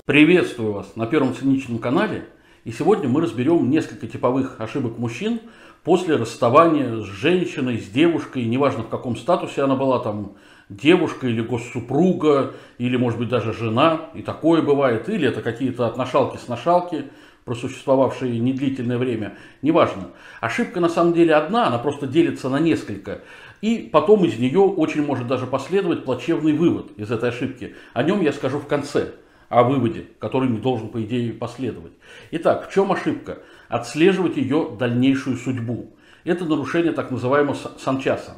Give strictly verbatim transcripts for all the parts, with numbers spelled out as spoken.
Приветствую вас на Первом циничном канале. И сегодня мы разберем несколько типовых ошибок мужчин после расставания с женщиной, с девушкой, неважно в каком статусе она была, там девушка или госсупруга, или может быть даже жена, и такое бывает, или это какие-то отношалки-сношалки, просуществовавшие недлительное время, неважно. Ошибка на самом деле одна, она просто делится на несколько. И потом из нее очень может даже последовать плачевный вывод из этой ошибки. О нем я скажу в конце. О выводе, который не должен, по идее, последовать. Итак, в чем ошибка? Отслеживать ее дальнейшую судьбу. Это нарушение так называемого санчаса.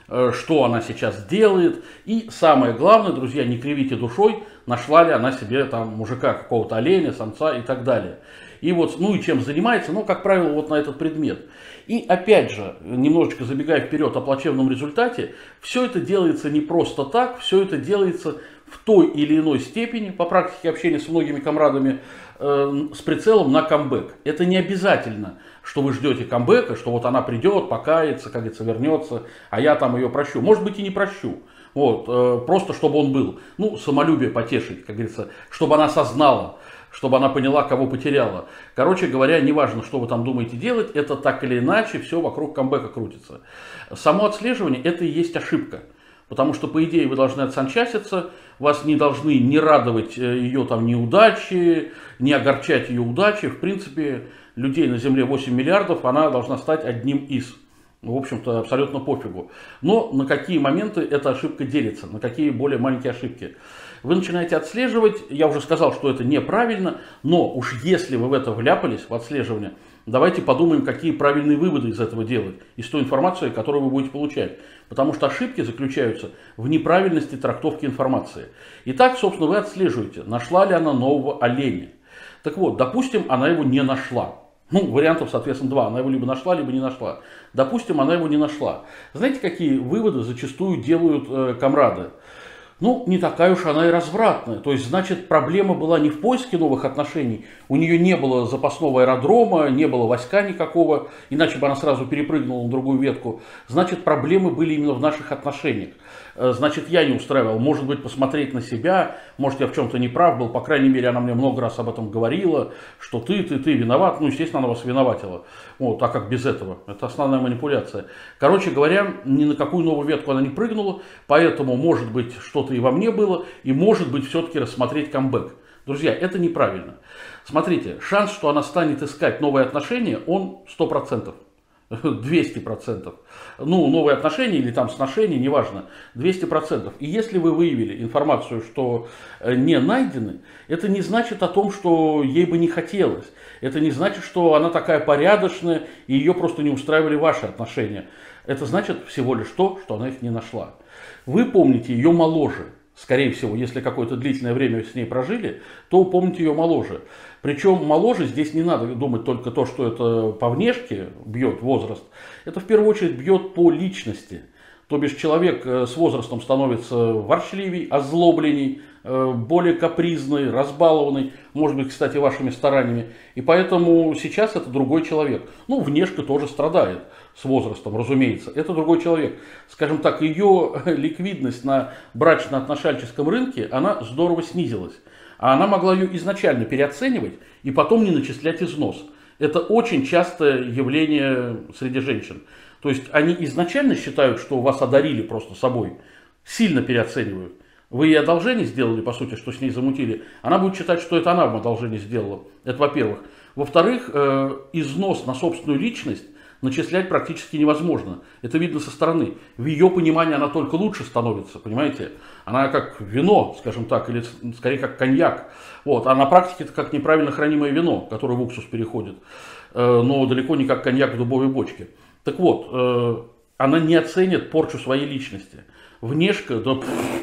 Что она сейчас делает. И самое главное, друзья, не кривите душой, нашла ли она себе там мужика, какого-то оленя, самца и так далее. И вот, ну и чем занимается, ну, как правило, вот на этот предмет. И опять же, немножечко забегая вперед о плачевном результате, все это делается не просто так, все это делается в той или иной степени, по практике общения с многими комрадами, э, с прицелом на камбэк. Это не обязательно, что вы ждете камбэка, что вот она придет, покается, как говорится, вернется, а я там ее прощу. Может быть и не прощу. Вот, э, просто чтобы он был. Ну, самолюбие потешить, как говорится, чтобы она осознала, чтобы она поняла, кого потеряла. Короче говоря, неважно, что вы там думаете делать, это так или иначе все вокруг камбэка крутится. Само отслеживание – это и есть ошибка. Потому что, по идее, вы должны отсанчаситься, вас не должны не радовать ее там неудачи, не огорчать ее удачи. В принципе, людей на Земле восемь миллиардов, она должна стать одним из. В общем-то, абсолютно пофигу. Но на какие моменты эта ошибка делится, на какие более маленькие ошибки. Вы начинаете отслеживать, я уже сказал, что это неправильно, но уж если вы в это вляпались, в отслеживание, давайте подумаем, какие правильные выводы из этого делать, из той информации, которую вы будете получать. Потому что ошибки заключаются в неправильности трактовки информации. Итак, собственно, вы отслеживаете, нашла ли она нового оленя. Так вот, допустим, она его не нашла. Ну, вариантов, соответственно, два. Она его либо нашла, либо не нашла. Допустим, она его не нашла. Знаете, какие выводы зачастую делают э, комрады? Ну, не такая уж она и развратная. То есть, значит, проблема была не в поиске новых отношений. У нее не было запасного аэродрома, не было войска никакого, иначе бы она сразу перепрыгнула на другую ветку. Значит, проблемы были именно в наших отношениях. Значит, я не устраивал. Может быть, посмотреть на себя, может, я в чем-то не прав был. По крайней мере, она мне много раз об этом говорила, что ты, ты, ты виноват. Ну, естественно, она вас виноватила. Вот, а как без этого? Это основная манипуляция. Короче говоря, ни на какую новую ветку она не прыгнула, поэтому, может быть, что-то и во мне было, и, может быть, все-таки рассмотреть камбэк. Друзья, это неправильно. Смотрите, шанс, что она станет искать новые отношения, он сто процентов. двести процентов. Ну, новые отношения или там сношения, неважно, двести процентов. И если вы выявили информацию, что не найдены, это не значит о том, что ей бы не хотелось. Это не значит, что она такая порядочная, и ее просто не устраивали ваши отношения. Это значит всего лишь то, что она их не нашла. Вы помните ее моложе. Скорее всего, если какое-то длительное время с ней прожили, то помните ее моложе. Причем моложе здесь не надо думать только то, что это по внешке бьет возраст. Это в первую очередь бьет по личности. То бишь человек с возрастом становится ворчливей, озлобленней, более капризный, разбалованный, может быть, кстати, вашими стараниями. И поэтому сейчас это другой человек. Ну, внешка тоже страдает с возрастом, разумеется. Это другой человек. Скажем так, ее ликвидность на брачно-отношальческом рынке, она здорово снизилась. А она могла ее изначально переоценивать и потом не начислять износ. Это очень частое явление среди женщин. То есть они изначально считают, что вас одарили просто собой, сильно переоценивают. Вы ей одолжение сделали, по сути, что с ней замутили. Она будет считать, что это она вам одолжение сделала. Это во-первых. Во-вторых, э, износ на собственную личность начислять практически невозможно. Это видно со стороны. В ее понимании она только лучше становится, понимаете? Она как вино, скажем так, или скорее как коньяк. Вот. А на практике это как неправильно хранимое вино, которое в уксус переходит. Э, но далеко не как коньяк в дубовой бочке. Так вот, э, она не оценит порчу своей личности. Внешка, да...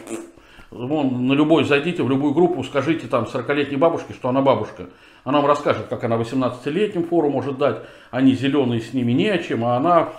Вон, на любой зайдите, в любую группу, скажите там сорокалетней бабушке, что она бабушка. Она вам расскажет, как она восемнадцатилетним фору может дать. Они зеленые, с ними не о чем, а она...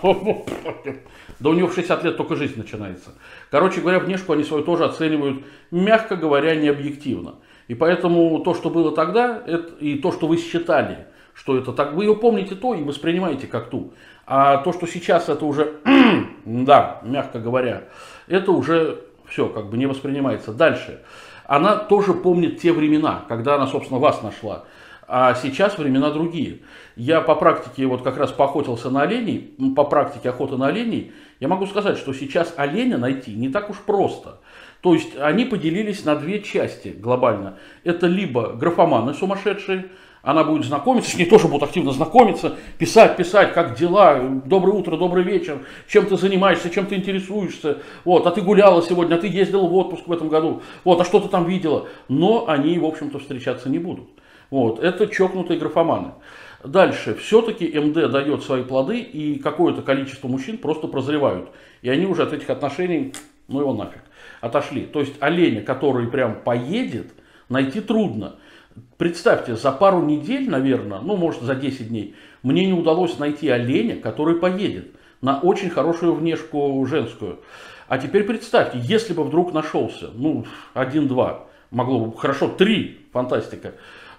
Да у нее в шестьдесят лет только жизнь начинается. Короче говоря, внешку они свою тоже оценивают, мягко говоря, необъективно. И поэтому то, что было тогда, это, и то, что вы считали, что это так, вы ее помните то и воспринимаете как ту. А то, что сейчас это уже, да, мягко говоря, это уже... Все, как бы не воспринимается. Дальше. она тоже помнит те времена, когда она, собственно, вас нашла. А сейчас времена другие. Я по практике, вот как раз поохотился на оленей, по практике охоты на оленей, я могу сказать, что сейчас оленя найти не так уж просто. То есть они поделились на две части глобально. Это либо графоманы сумасшедшие, она будет знакомиться, с ней тоже будут активно знакомиться, писать, писать, как дела, доброе утро, добрый вечер, чем ты занимаешься, чем ты интересуешься, вот, а ты гуляла сегодня, а ты ездила в отпуск в этом году, вот, а что ты там видела. Но они, в общем-то, встречаться не будут. Вот, это чокнутые графоманы. Дальше, все-таки эм дэ дает свои плоды, и какое-то количество мужчин просто прозревают. И они уже от этих отношений, ну его нафиг, отошли. То есть оленя, который прям поедет, найти трудно. Представьте, за пару недель, наверное, ну может за десять дней, мне не удалось найти оленя, который поедет на очень хорошую внешку женскую. А теперь представьте, если бы вдруг нашелся, ну один-два, могло бы, хорошо, три, фантастика,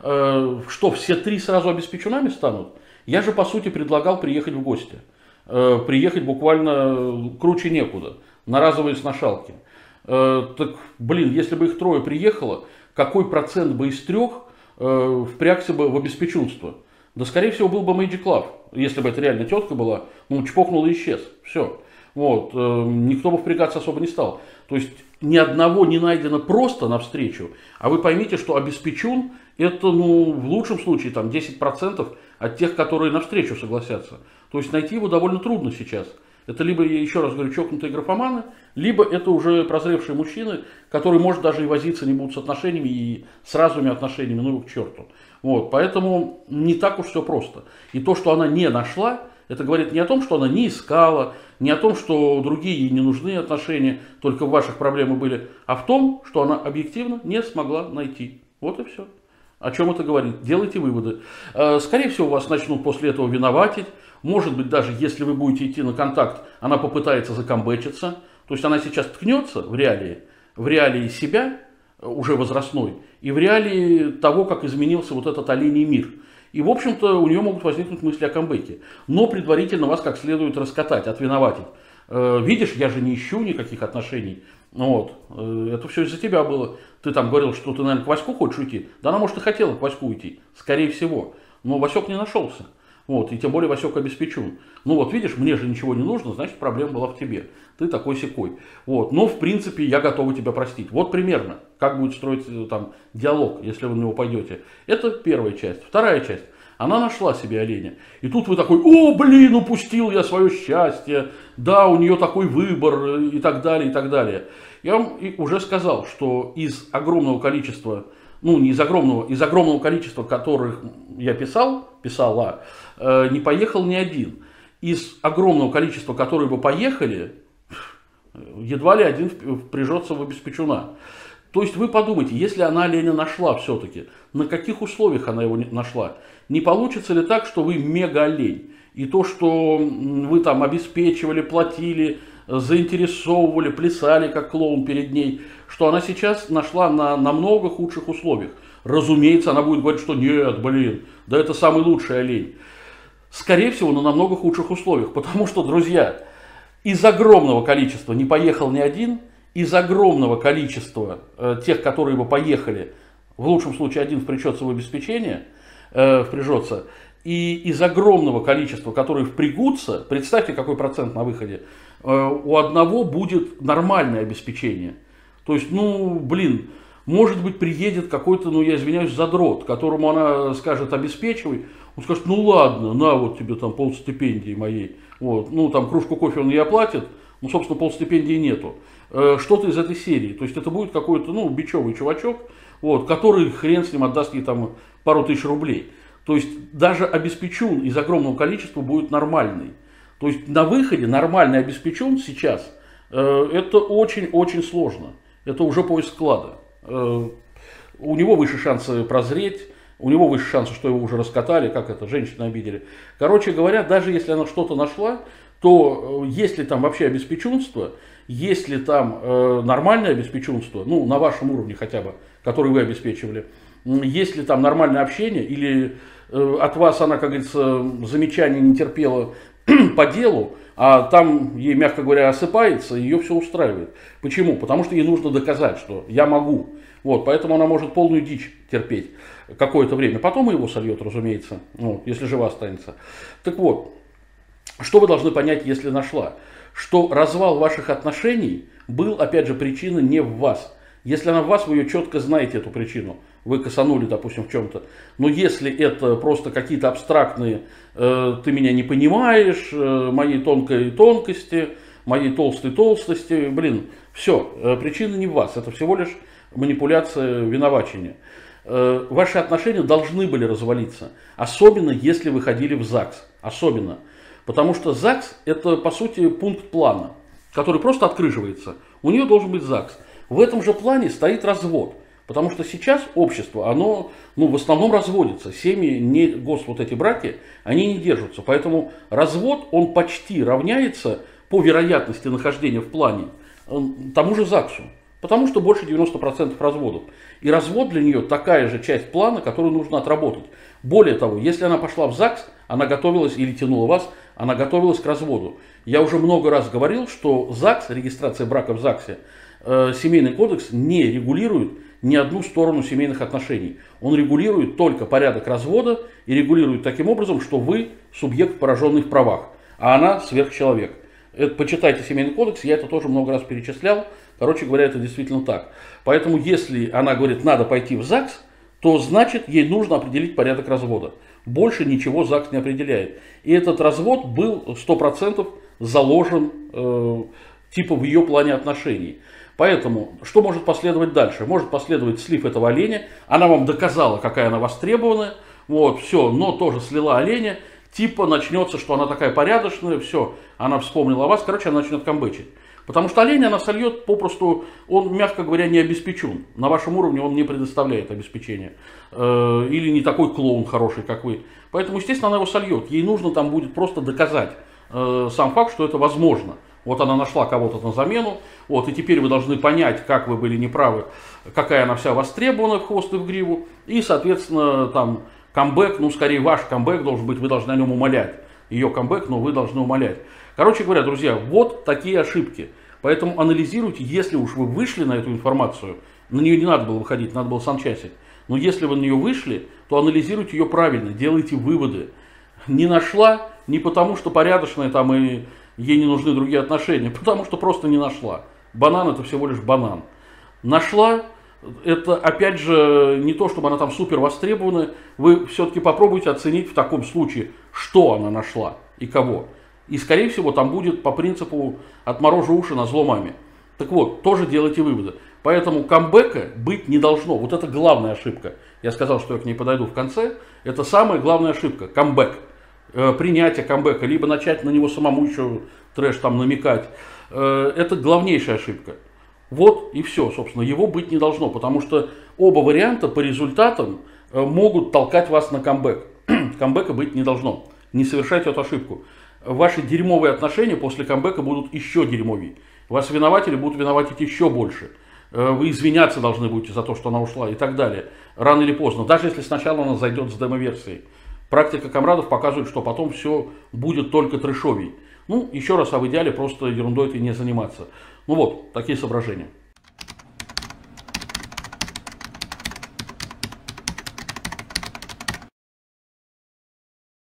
э, что все три сразу обеспеченными станут? Я же по сути предлагал приехать в гости, э, приехать буквально круче некуда, на разовые сношалки. Э, так, блин, если бы их трое приехало, какой процент бы из трех э, впрягся бы в обеспеченство? Да, скорее всего, был бы Magic Love, если бы это реально тетка была, ну, чпокнул и исчез, все. Вот, э, никто бы впрягаться особо не стал. То есть, ни одного не найдено просто навстречу, а вы поймите, что обеспечен это, ну, в лучшем случае, там, десять процентов от тех, которые навстречу согласятся. То есть, найти его довольно трудно сейчас. Это либо, я еще раз говорю, чокнутые графоманы, либо это уже прозревшие мужчины, которые, может, даже и возиться не будут с отношениями и с разовыми отношениями, ну его к черту. Вот, поэтому не так уж все просто. И то, что она не нашла, это говорит не о том, что она не искала, не о том, что другие ей не нужны отношения, только в ваших проблемы были, а в том, что она объективно не смогла найти. Вот и все. О чем это говорит? Делайте выводы. Скорее всего, вас начнут после этого виноватить. Может быть, даже если вы будете идти на контакт, она попытается закомбечиться. То есть она сейчас ткнется в реалии, в реалии себя, уже возрастной, и в реалии того, как изменился вот этот оленей мир. И, в общем-то, у нее могут возникнуть мысли о камбэке. Но предварительно вас как следует раскатать, отвиноватить. Видишь, я же не ищу никаких отношений. Вот. Это все из-за тебя было. Ты там говорил, что ты, наверное, к Ваську хочешь уйти. Да она, может, и хотела к Ваську уйти. Скорее всего. Но Васек не нашелся. Вот. И тем более Васек обеспечен. Ну вот, видишь, мне же ничего не нужно, значит, проблема была в тебе. Ты такой-сякой. Вот. Но, в принципе, я готова тебя простить. Вот примерно, как будет строиться там диалог, если вы на него пойдете. Это первая часть. Вторая часть. Она нашла себе оленя. И тут вы такой: о, блин, упустил я свое счастье. Да, у нее такой выбор и так далее, и так далее. Я вам уже сказал, что из огромного количества, ну не из огромного, из огромного количества, которых я писал, писала, э, не поехал ни один. Из огромного количества, которые бы поехали, едва ли один впряжется в обеспечена. То есть вы подумайте, если она оленя нашла все-таки, на каких условиях она его нашла? Не получится ли так, что вы мега-олень? И то, что вы там обеспечивали, платили, заинтересовывали, плясали как клоун перед ней, что она сейчас нашла на намного худших условиях. Разумеется, она будет говорить, что нет, блин, да это самый лучший олень. Скорее всего, на намного худших условиях, потому что, друзья, из огромного количества не поехал ни один, из огромного количества э, тех, которые бы поехали, в лучшем случае один впряжется в обеспечение, э, впряжется, и из огромного количества, которые впрягутся, представьте, какой процент на выходе, э, у одного будет нормальное обеспечение. То есть, ну, блин, может быть, приедет какой-то, ну, я извиняюсь, задрот, которому она скажет: обеспечивай, он скажет: ну ладно, на вот тебе там полстипендии моей, вот, ну, там кружку кофе он ей оплатит, ну, собственно, полстипендии нету. Что-то из этой серии. То есть это будет какой-то, ну, бичевый чувачок, вот, который хрен с ним отдаст ей там пару тысяч рублей. То есть даже обеспечен из огромного количества будет нормальный. То есть на выходе нормальный обеспечен сейчас, э, это очень-очень сложно. Это уже поиск клада. Э, у него выше шансы прозреть, у него выше шансы, что его уже раскатали, как это, женщины обидели. Короче говоря, даже если она что-то нашла, то если там вообще обеспеченство, если там э, нормальное обеспеченство, ну, на вашем уровне хотя бы, который вы обеспечивали, если там нормальное общение, или э, от вас она, как говорится, замечаний не терпела по делу, а там ей, мягко говоря, осыпается, и ее все устраивает. Почему? Потому что ей нужно доказать, что я могу. Вот, поэтому она может полную дичь терпеть какое-то время. Потом его сольет, разумеется, вот, если жива останется. Так вот, что вы должны понять, если нашла? Что развал ваших отношений был, опять же, причина не в вас. Если она в вас, вы ее четко знаете, эту причину. Вы косанули, допустим, в чем-то. Но если это просто какие-то абстрактные, э, ты меня не понимаешь, э, моей тонкой тонкости, моей толстой толстости, блин, все, э, причина не в вас. Это всего лишь манипуляция, виновачение. Э, ваши отношения должны были развалиться. Особенно, если вы ходили в ЗАГС. Особенно. Потому что ЗАГС это, по сути, пункт плана, который просто открыживается. У нее должен быть ЗАГС. В этом же плане стоит развод. Потому что сейчас общество, оно ну, в основном разводится. Семьи, не, гос, вот эти браки, они не держатся. Поэтому развод, он почти равняется по вероятности нахождения в плане тому же ЗАГСу. Потому что больше девяноста процентов разводов. И развод для нее такая же часть плана, которую нужно отработать. Более того, если она пошла в ЗАГС, она готовилась, или тянула вас, она готовилась к разводу. Я уже много раз говорил, что ЗАГС, регистрация брака в ЗАГСе, э, семейный кодекс не регулирует ни одну сторону семейных отношений. Он регулирует только порядок развода и регулирует таким образом, что вы субъект, пораженный в правах, а она сверхчеловек. Это, почитайте семейный кодекс, я это тоже много раз перечислял. Короче говоря, это действительно так. Поэтому, если она говорит, надо пойти в ЗАГС, то значит, ей нужно определить порядок развода. Больше ничего ЗАГС не определяет. И этот развод был сто процентов заложен э, типа в ее плане отношений. Поэтому, что может последовать дальше? Может последовать слив этого оленя. Она вам доказала, какая она востребованная. Вот, все, но тоже слила оленя. Типа начнется, что она такая порядочная. Все, она вспомнила о вас. Короче, она начнет камбэчить. Потому что олень она сольет попросту, он, мягко говоря, не обеспечен. На вашем уровне он не предоставляет обеспечения. Э, или не такой клоун хороший, как вы. Поэтому, естественно, она его сольет. Ей нужно там будет просто доказать э, сам факт, что это возможно. Вот она нашла кого-то на замену. Вот, и теперь вы должны понять, как вы были неправы, какая она вся востребована в хвост и в гриву. И, соответственно, там камбэк, ну, скорее ваш камбэк должен быть, вы должны о нем умолять. Ее камбэк, но вы должны умолять. Короче говоря, друзья, вот такие ошибки. Поэтому анализируйте, если уж вы вышли на эту информацию, на нее не надо было выходить, надо было санчасить. Но если вы на нее вышли, то анализируйте ее правильно, делайте выводы. Не нашла не потому, что порядочная там и ей не нужны другие отношения, потому что просто не нашла. Банан это всего лишь банан. Нашла, это опять же не то, чтобы она там супер востребована, вы все-таки попробуйте оценить в таком случае, что она нашла и кого. И, скорее всего, там будет по принципу «отморожу уши, назло маме». Так вот, тоже делайте выводы. Поэтому камбэка быть не должно. Вот это главная ошибка. Я сказал, что я к ней подойду в конце. Это самая главная ошибка. Камбэк. Э, принятие камбэка. Либо начать на него самому еще трэш там намекать. Э, это главнейшая ошибка. Вот и все, собственно. Его быть не должно. Потому что оба варианта по результатам э, могут толкать вас на камбэк. Камбэка быть не должно. Не совершайте эту ошибку. Ваши дерьмовые отношения после камбэка будут еще дерьмовее. Вас винователи будут виноватить еще больше. Вы извиняться должны будете за то, что она ушла и так далее. Рано или поздно. Даже если сначала она зайдет с демо-версией. Практика комрадов показывает, что потом все будет только трэшовей. Ну, еще раз, а в идеале просто ерундой этой не заниматься. Ну вот, такие соображения.